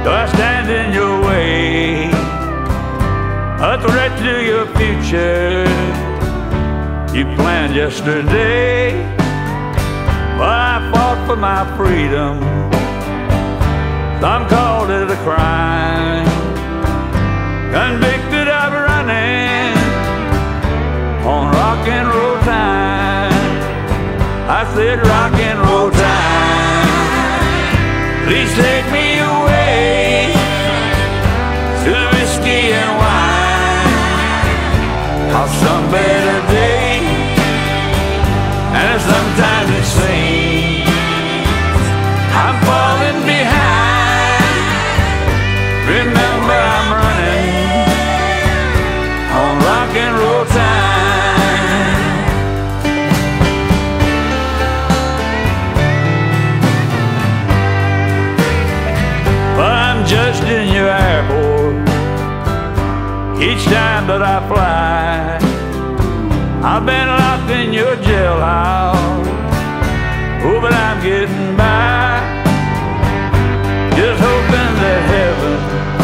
Do I stand in your way? A threat to your future you planned yesterday. Well, I fought for my freedom. Some called it a crime. Convicted of running on rock and roll time. I said rock and roll time. Please take me away to the whiskey and wine of some better day. And sometimes it seems I'm falling behind. Remember, I'm running on rock and roll time. But I'm judged in your airport each time that I fly. I've been locked in your jailhouse, oh, but I'm getting by. Just hoping that heaven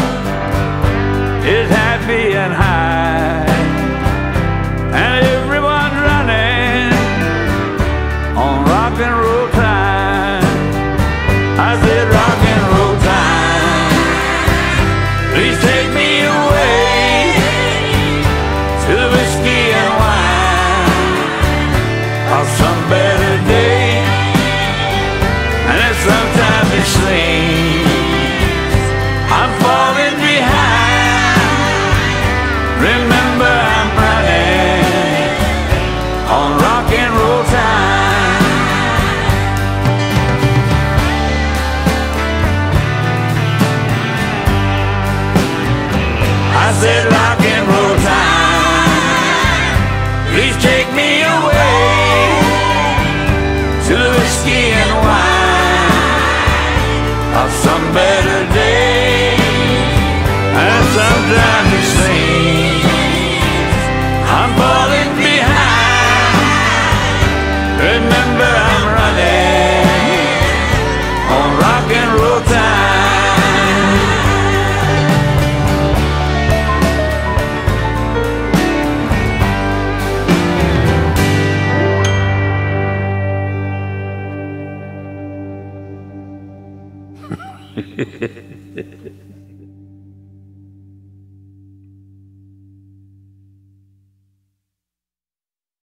is happy and high. And everyone's running on rock and roll time. I said rock and roll time. Please take me away to the whiskey and wine of some better day. And then sometimes it seems I'm falling behind. Remember, I'm running on rock and roll time. I said rock and roll time. Please take me away to the whiskey and wine of some better day. And sometimes it seems I'm falling behind. Remember, I'm running on rock and roll time.